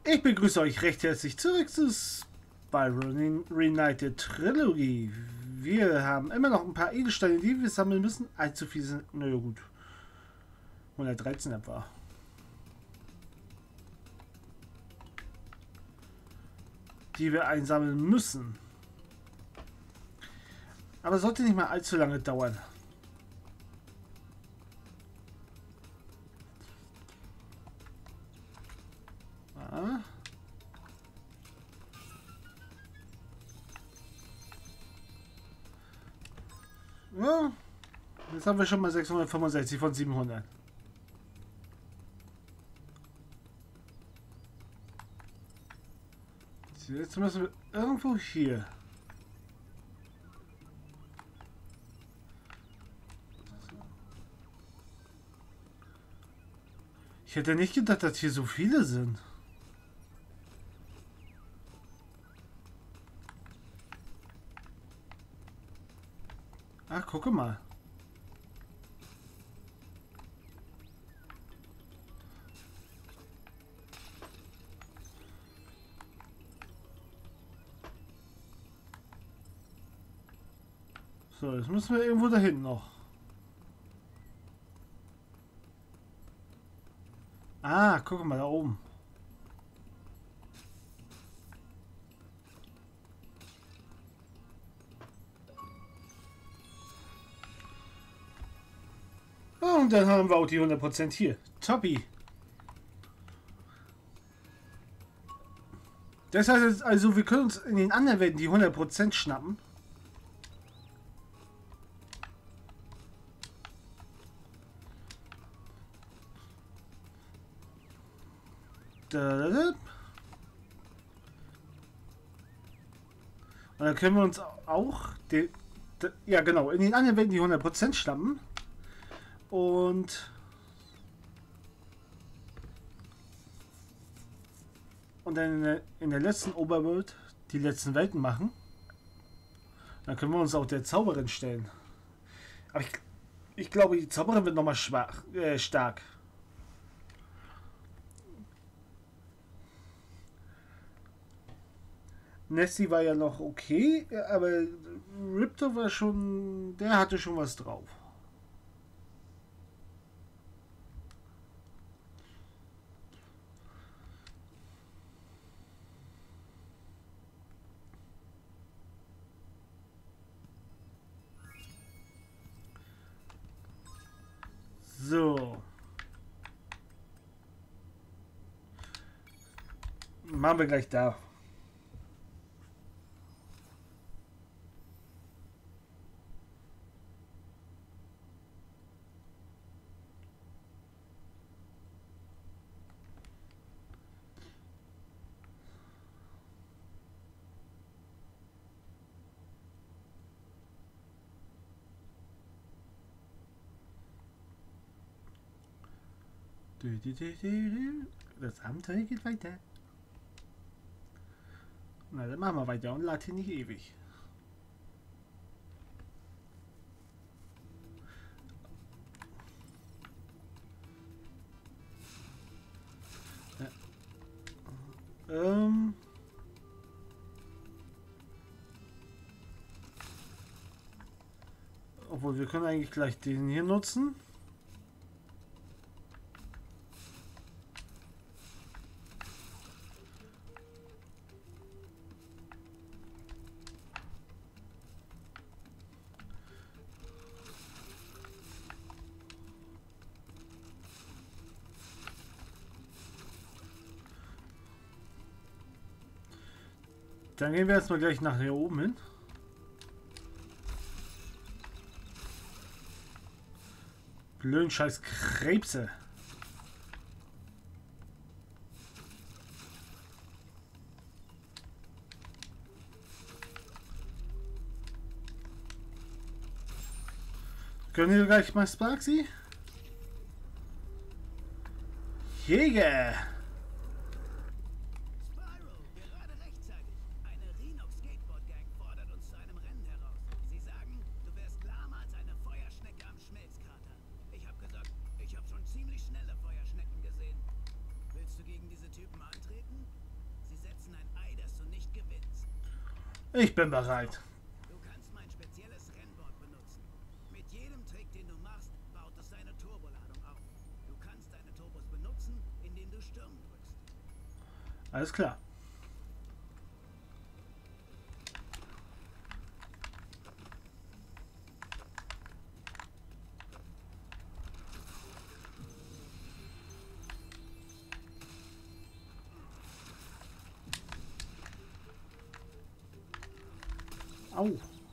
Ich begrüße euch recht herzlich zurück zu Spyro Reignited Trilogy. Wir haben immer noch ein paar Edelsteine, die wir sammeln müssen. Allzu viel sind, naja gut, 113 etwa. Die wir einsammeln müssen. Aber sollte nicht mal allzu lange dauern. Ja, jetzt haben wir schon mal 665 von 700. Jetzt müssen wir irgendwo hier. Ich hätte nicht gedacht, dass hier so viele sind. Ach, gucke mal. So, jetzt müssen wir irgendwo da hinten noch. Ah, guck mal da oben. Und dann haben wir auch die 100% hier. Toppi. Das heißt jetzt also, wir können uns in den anderen Welten die 100% schnappen. Und dann können wir uns auch ja genau, in den anderen Welten die 100% schnappen. Und dann in der letzten Overworld die letzten Welten machen. Dann können wir uns auch der Zauberin stellen. Aber ich glaube, die Zauberin wird nochmal stark. Nessie war ja noch okay, aber Riptor war schon, der hatte schon was drauf. So. Machen wir gleich da. Das Abenteuer geht weiter. Na, dann machen wir weiter und lad hier nicht ewig. Ja. Obwohl, wir können eigentlich gleich den hier nutzen. Dann gehen wir erstmal gleich nach hier oben hin. Blöden scheiß Krebse. Können wir gleich mal Sparksy? Jäger! Ich habe schon ziemlich schnelle Feuerschnecken gesehen. Willst du gegen diese Typen antreten? setzen ein Ei, dass du nicht gewinnst. Ich bin bereit. Du kannst mein spezielles Rennboard benutzen. Mit jedem Trick, den du machst, baut es seine Turboladung auf. Du kannst deine Turbos benutzen, indem du Stürmen drückst. Alles klar. Au.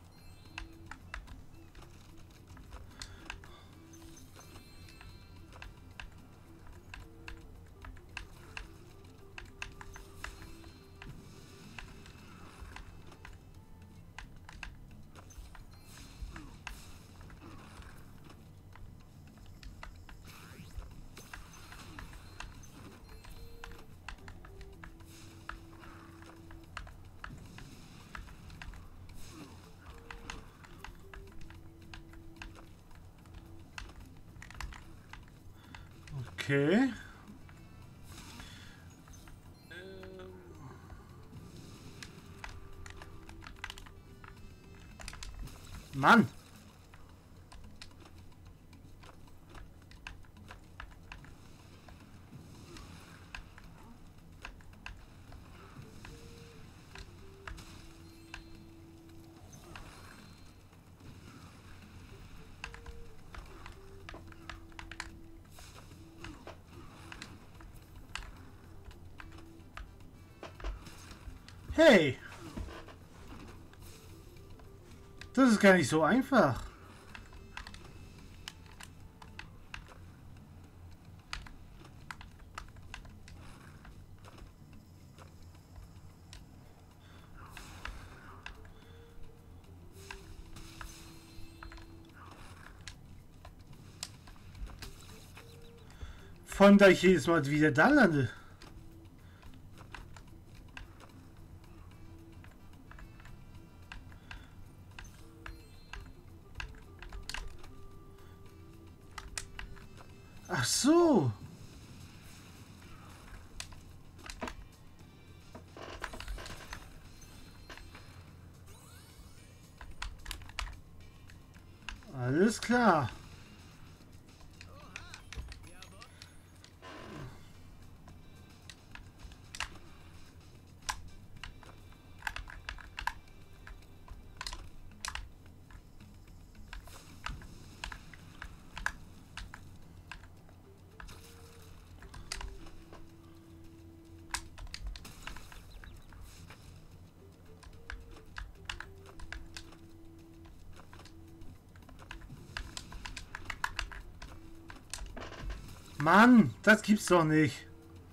Okay. Mann. Hey. Das ist gar nicht so einfach. Von da ich jedes Mal wieder da lande. Ach so. Alles klar. Mann, das gibt's doch nicht.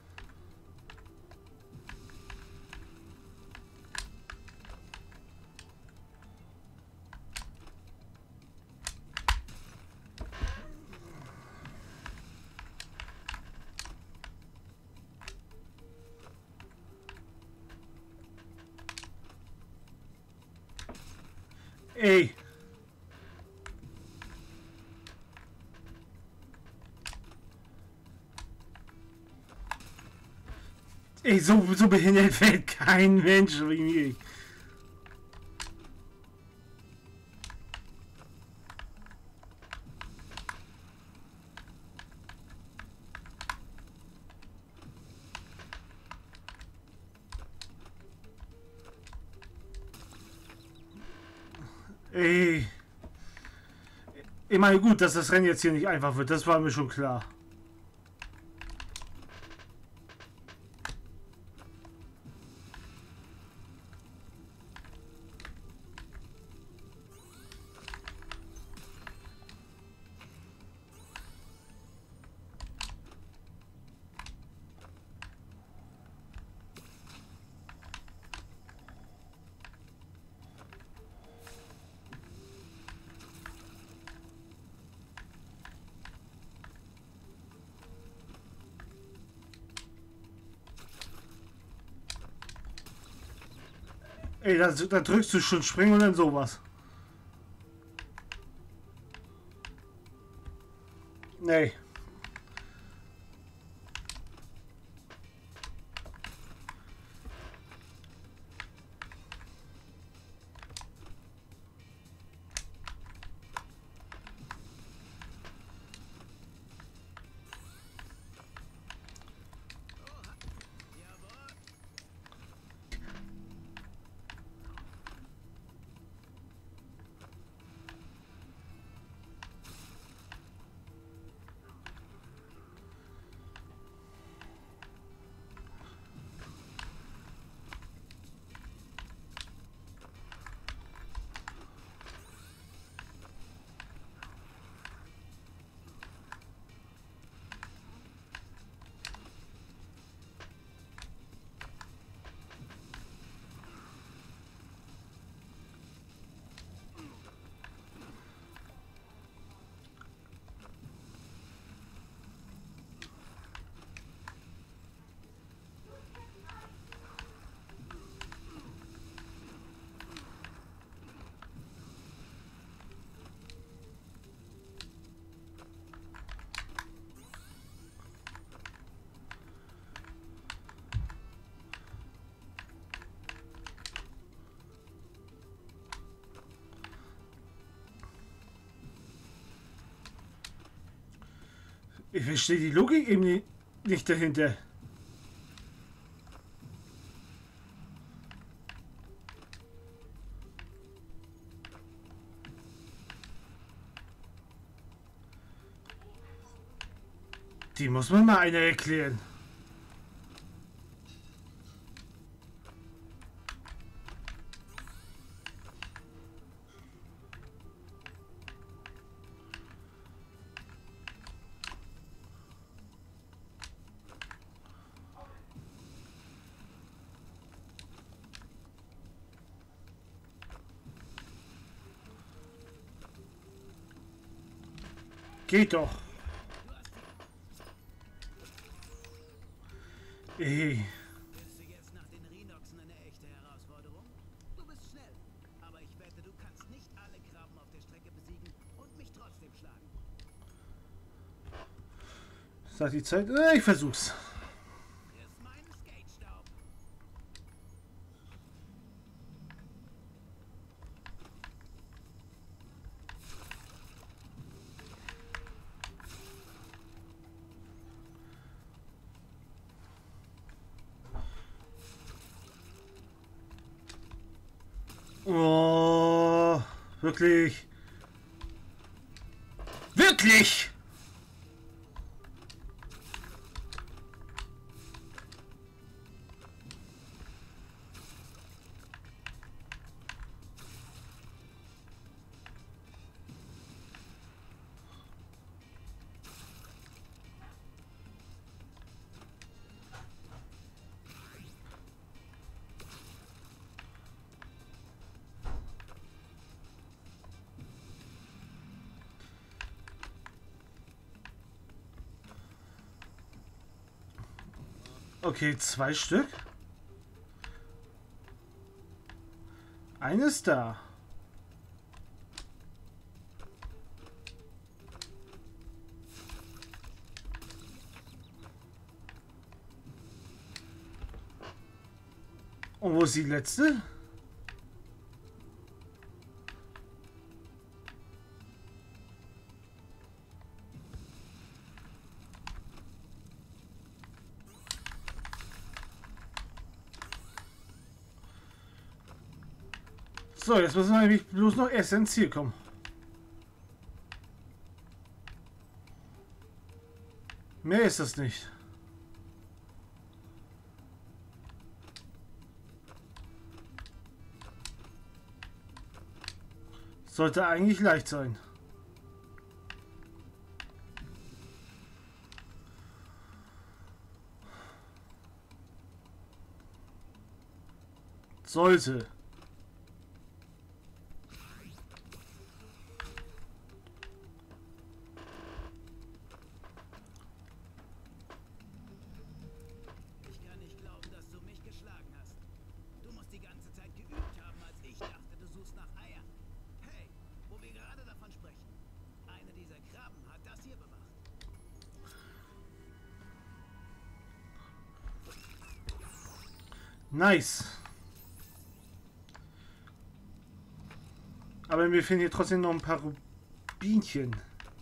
Ey. Ey, so behindert fällt kein Mensch wie mir. Ey. Ich meine, gut, dass das Rennen jetzt hier nicht einfach wird, das war mir schon klar. Ey, da drückst du schon springen und dann sowas. Nee. Ich verstehe die Logik eben nicht dahinter. Die muss man mal einer erklären. Geht doch. Ey. Findest du jetzt nach den Rhinoxen eine echte Herausforderung? Du bist schnell, aber ich wette, du kannst nicht alle Krabben auf der Strecke besiegen und mich trotzdem schlagen. Sagt die Zeit. Ich versuch's. Ist mein Skatestaub. Oh, wirklich. Wirklich! Okay, 2 Stück. Eines da. Und wo ist die letzte? So, jetzt müssen wir nämlich bloß noch erst ins Ziel kommen. Mehr ist das nicht. Sollte eigentlich leicht sein. Sollte. Ich kann nicht glauben, dass du mich geschlagen hast. Du musst die ganze Zeit geübt haben, als ich dachte, du suchst nach Eiern. Hey, wo wir gerade davon sprechen. Eine dieser Krabben hat das hier gemacht. Nice. Aber mir fehlen hier trotzdem noch ein paar Rubinchen.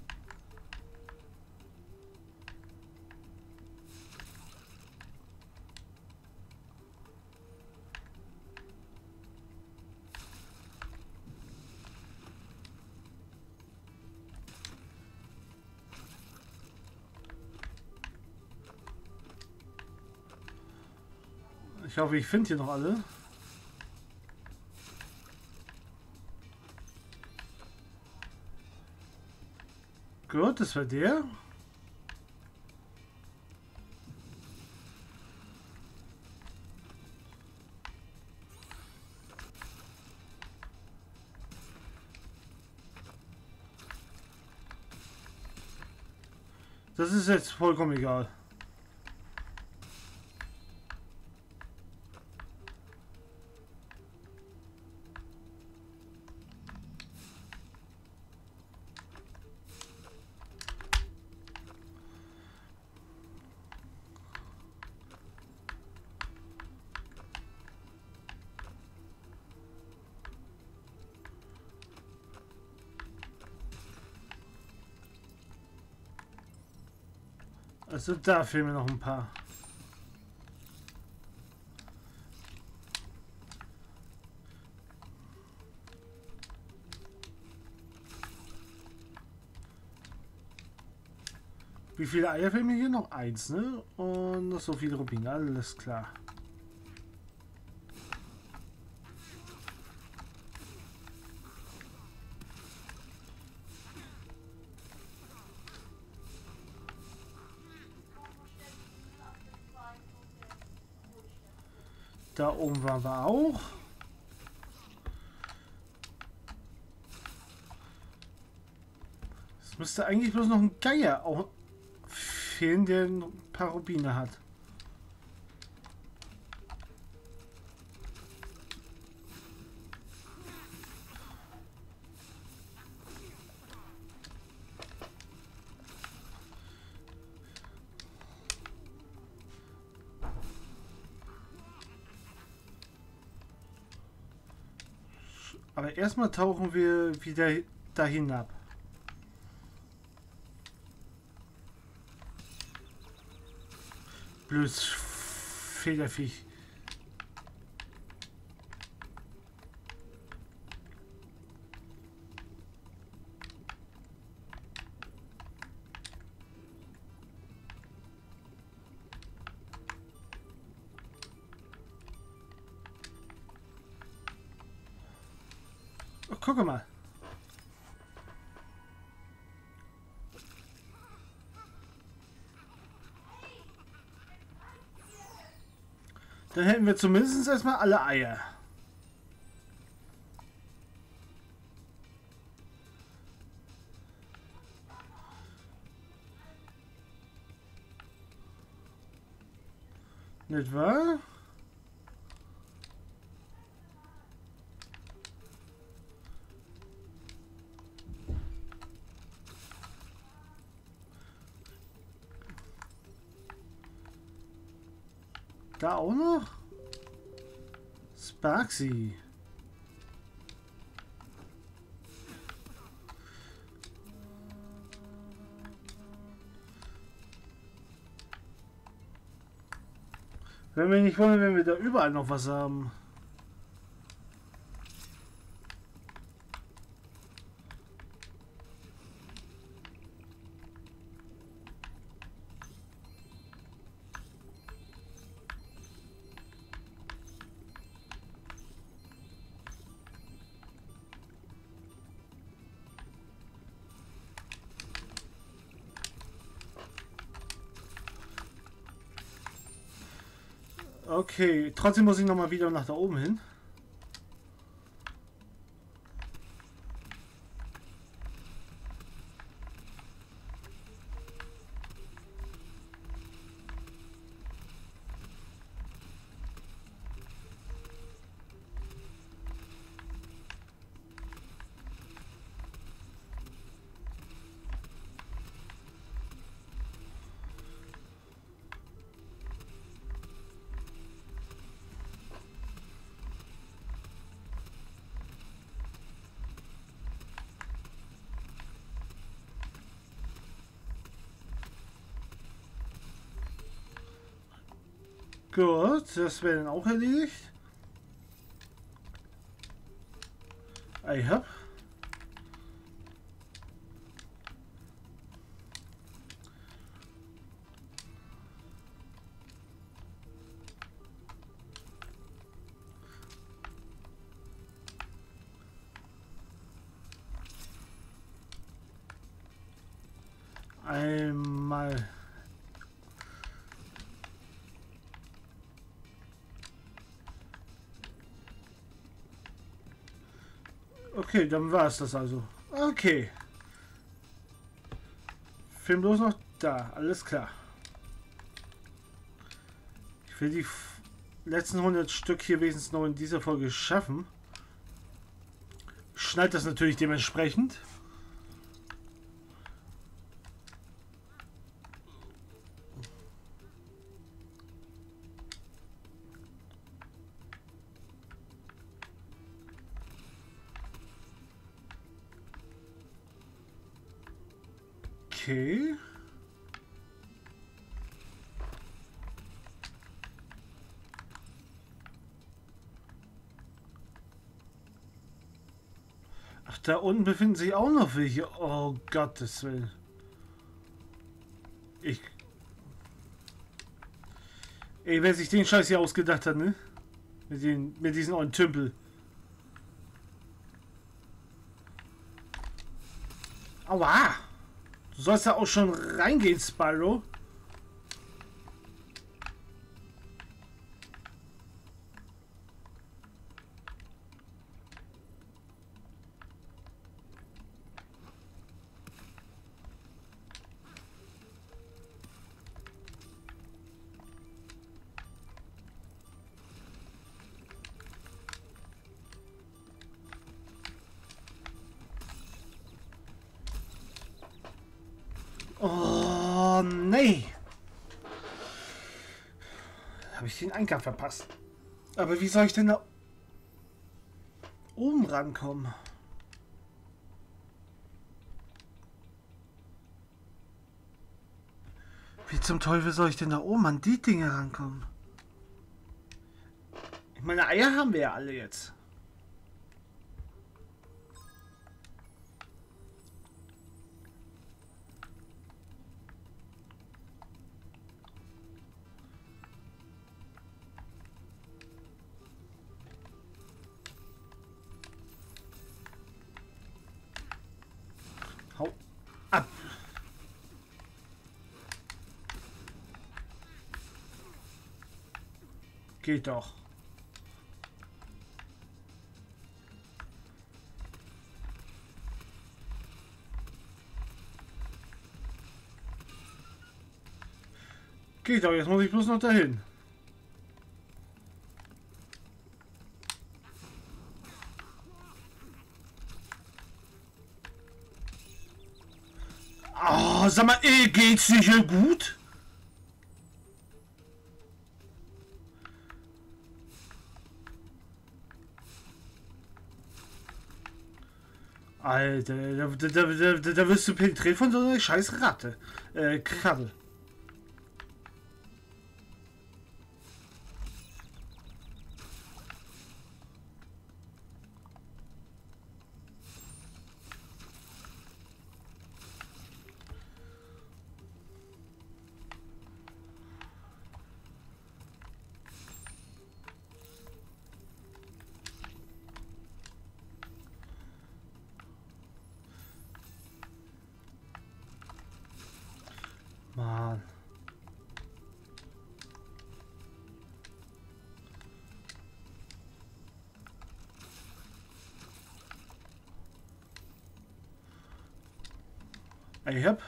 Ich hoffe, ich finde hier noch alle. Gut, das war der. Das ist jetzt vollkommen egal. Also da fehlen mir noch ein paar. Wie viele Eier fehlen mir hier? Noch eins, ne? Und noch so viele Rubine, alles klar. Da oben waren wir auch. Es müsste eigentlich bloß noch ein Geier auch fehlen, der ein paar Rubine hat. Aber erstmal tauchen wir wieder da hinab. Blödes Federviech. Oh, guck mal. Dann hätten wir zumindest erstmal alle Eier. Nicht wahr? Da auch noch? Sparksy. Wenn wir nicht wollen, wenn wir da überall noch was haben. Okay, trotzdem muss ich noch mal wieder nach da oben hin. Gut, das wäre dann auch erledigt. Ich hab. Einmal. Okay, dann war es das also. Okay. Film bloß noch da, alles klar. Ich will die letzten 100 Stück hier wenigstens noch in dieser Folge schaffen. Schneid das natürlich dementsprechend. Okay. da unten befinden sich auch noch welche. Oh Gottes Willen. Ey, wer sich den Scheiß hier ausgedacht hat, ne? Mit diesen neuen Tümpel. Aua! Du sollst da auch schon reingehen, Spyro. Oh, nee. Habe ich den Eingang verpasst. Aber wie soll ich denn da oben rankommen? Wie zum Teufel soll ich denn da oben an die Dinge rankommen? Ich meine, Eier haben wir ja alle jetzt. Hau ab. Geht doch. Geht doch, jetzt muss ich bloß noch dahin. Ah, sag mal, geht's dir hier gut? Alter, da wirst du penetriert von so einer scheiß Ratte. Krabbel. Mann. Ich hab.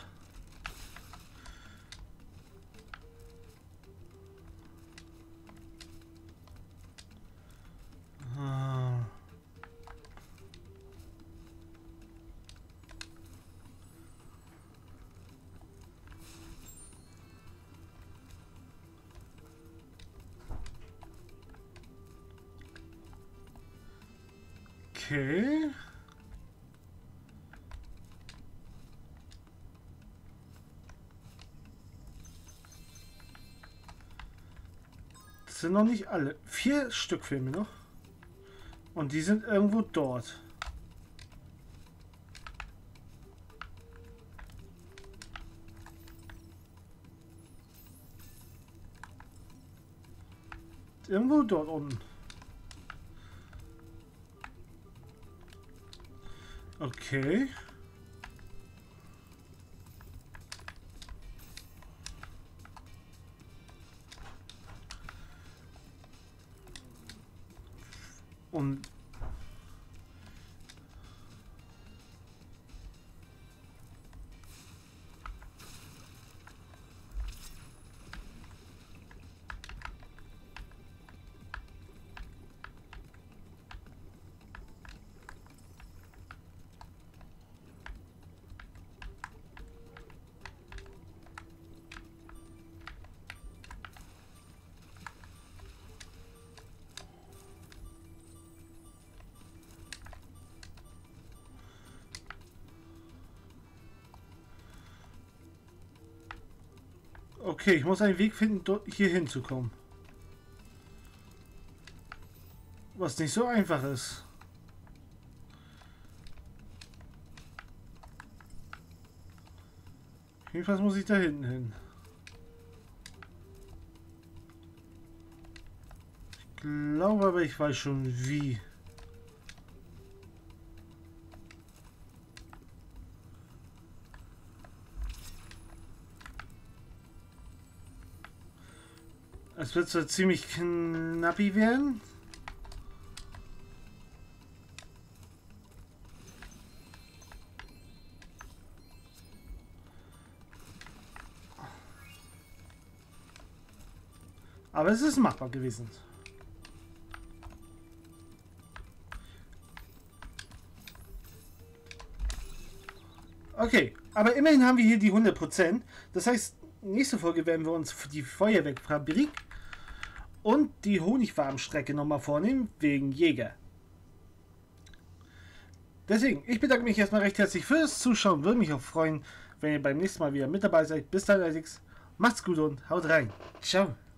Okay. Das sind noch nicht alle. 4 Stück fehlen mir noch. Und die sind irgendwo dort. Irgendwo dort unten. Okay. Und okay, ich muss einen Weg finden, dort hier hinzukommen. Was nicht so einfach ist. Jedenfalls muss ich da hinten hin. Ich glaube aber, ich weiß schon wie. Es wird so ziemlich knappi werden. Aber es ist machbar gewesen. Okay, aber immerhin haben wir hier die 100%. Das heißt, nächste Folge werden wir uns die Feuerwerkfabrik und die Honigfarmstrecke nochmal vornehmen, wegen Jäger. Deswegen, ich bedanke mich erstmal recht herzlich fürs Zuschauen. Würde mich auch freuen, wenn ihr beim nächsten Mal wieder mit dabei seid. Bis dann, Alex. Macht's gut und haut rein. Ciao.